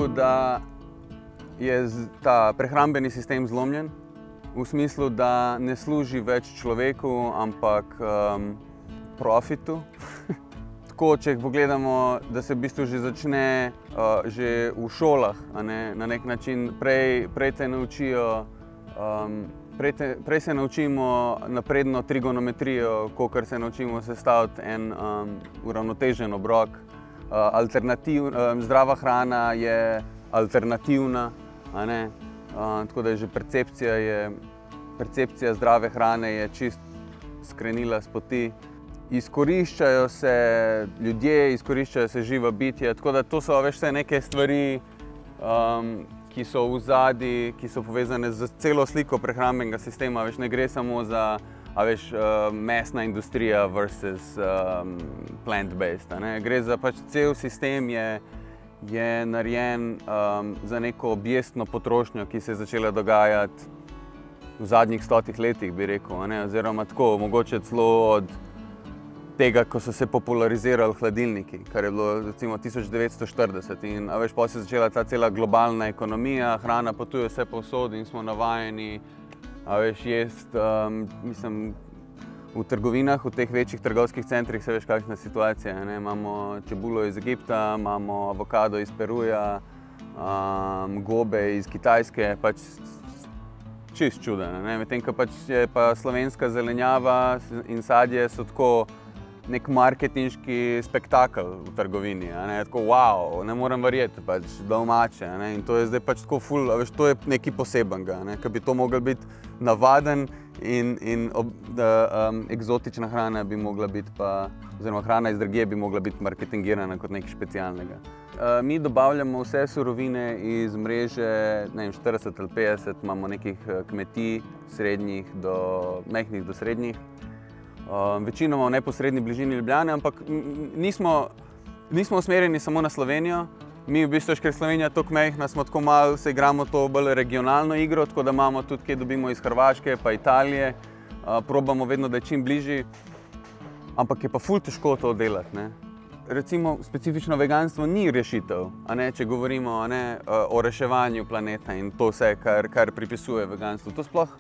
da je ta prehrambeni sistem zlomljen, v smislu, da ne služi več človeku, ampak profitu. Tako, če pogledamo, da se v bistvu že začne že v šolah, na nek način prej te naučijo, prej se naučimo napredno trigonometrijo, kakor se naučimo sestaviti en uravnotežen obrok. Zdrava hrana je alternativna, tako da je že percepcija zdrave hrane je čist skrenila s poti. Izkoriščajo se ljudje, izkoriščajo se živa bitja, tako da to so vse neke stvari, ki so v ozadju, ki so povezane z celo sliko prehrambenega sistema. Ne gre samo za mesna industrija versus plant-based. Gre za cel sistem je narejen za neko objestno potrošnjo, ki se je začela dogajati v zadnjih 100 letih, bi rekel, oziroma tako, mogoče celo od tega, ko so se popularizirali hladilniki, kar je bilo recimo 1940. In potem se je začela ta cela globalna ekonomija, hrana potuje vse povsod in smo navajeni jesti, mislim, v trgovinah, v teh večjih trgovskih centrih se veš, kakšna situacija. Imamo čebulo iz Egipta, imamo avokado iz Peruja, gobe iz Kitajske, čist čuden. Medtem ko je pa slovenska zelenjava in sadje so tako nek marketinški spektakel v trgovini, tako wow, ne morem verjeti, domače, in to je zdaj tako ful, to je nekaj posebenega, ker bi to moglo biti navaden in eksotična hrana bi mogla biti oziroma hrana iz drugje bi mogla biti marketingirana kot nekaj specialnega. Mi dobavljamo vse surovine iz mreže, ne vem, 40 ali 50, imamo nekih kmetij, majhnih do srednjih. Večinoma v neposredni bližini Ljubljane, ampak nismo usmerjeni samo na Slovenijo. Mi v bistvu, ker je Slovenija toliko majhna, smo tako malo, se igramo to bolj regionalno igro, tako da imamo tudi, kje dobimo iz Hrvaške pa Italije. Probamo vedno, da je čim bližji, ampak je pa ful težko to delati. Recimo, specifično veganstvo ni rešitev, če govorimo o reševanju planeta in to vse, kar pripisuje veganstvu. To sploh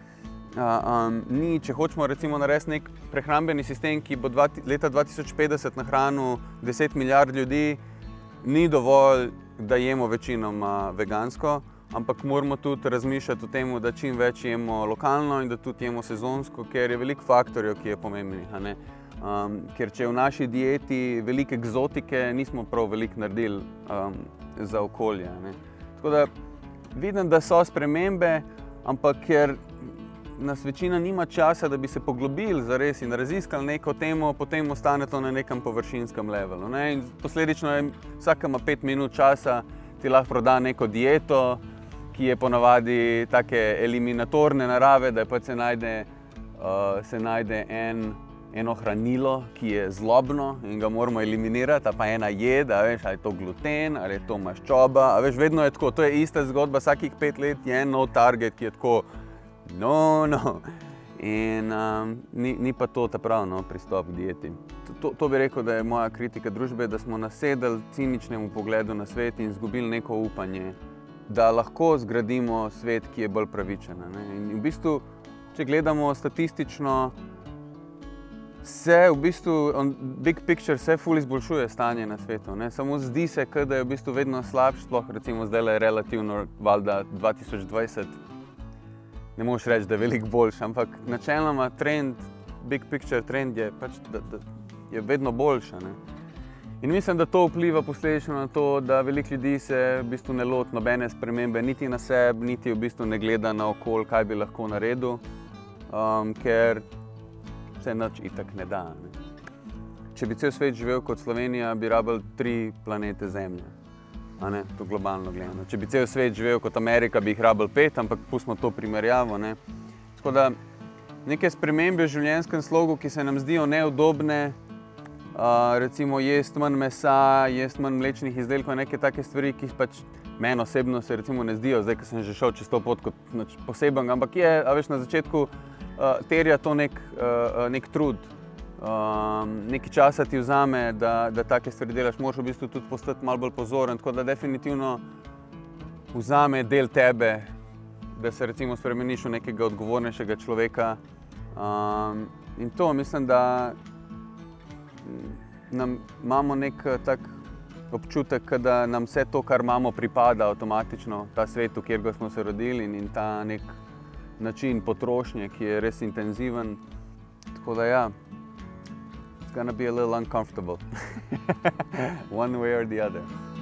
ni, če hočemo recimo narediti nek prehrambeni sistem, ki bo leta 2050 nahranil 10 milijard ljudi, ni dovolj, da jemo večinoma vegansko, ampak moramo tudi razmišljati o tem, da čim več jemo lokalno in da tudi jemo sezonsko, ker je veliko faktorjev, ki je pomembnih. Ker če v naši dieti veliko egzotike, nismo prav veliko naredili za okolje. Tako da vidim, da so spremembe, ampak ker nas večina nima časa, da bi se poglobili zares in raziskali neko temo, potem ostane to na nekem površinskem levelu. In posledično vsak ima 5 minut časa, ti lahko proda neko dieto, ki je ponavadi take eliminatorne narave, da se najde eno hranilo, ki je zlobno in ga moramo eliminirati, pa ena jed, ali je to gluten, ali je to maščoba, vedno je tako, to je ista zgodba, vsakih 5 let je en nov target, ki je tako no. In ni pa to ta pravi pristop k dieti. To bi rekel, da je moja kritika družbe, da smo nasedli ciničnemu pogledu na svet in izgubili neko upanje, da lahko zgradimo svet, ki je bolj pravičen. In v bistvu, če gledamo statistično, se v bistvu, big picture, se ful izboljšuje stanje na svetu. Samo zdi se, da je v bistvu vedno slabše, sploh recimo zdaj je relativno valjda 2020. Ne moš reči, da je veliko boljši, ampak načeloma trend, big picture trend je da je vedno boljša. In mislim, da to vpliva posledično na to, da veliko ljudi se v bistvu ne loti nobene spremembe, niti na sebi, niti v bistvu ne gleda na okolje, kaj bi lahko naredil, ker se nič itak ne da. Če bi cel svet živel kot Slovenija, bi rabili 3 planete Zemlje. To globalno gledano. Če bi cel svet živel kot Amerika, bi jih rabili 5, ampak pustimo to primerjavo. Tako da neke spremembe v življenjskem slogu, ki se nam zdijo neudobne, recimo jesti manj mesa, jesti manj mlečnih izdelkov, neke take stvari, ki meni osebno se recimo ne zdijo, zdaj, ko sem že šel čez to pot kot poseben, ampak je, na začetku terja to nek trud. nekaj časa ti vzame, da take stvari delaš, moraš v bistvu tudi postati malo bolj pozoren, tako da definitivno vzame del tebe, da se recimo spremeniš v nekega odgovornejšega človeka. In to mislim, da imamo nek tak občutek, da nam vse to, kar imamo, pripada avtomatično, ta svet, v kjer smo se rodili in ta nek način potrošnje, ki je res intenziven. Tako da ja, it's gonna be a little uncomfortable, one way or the other.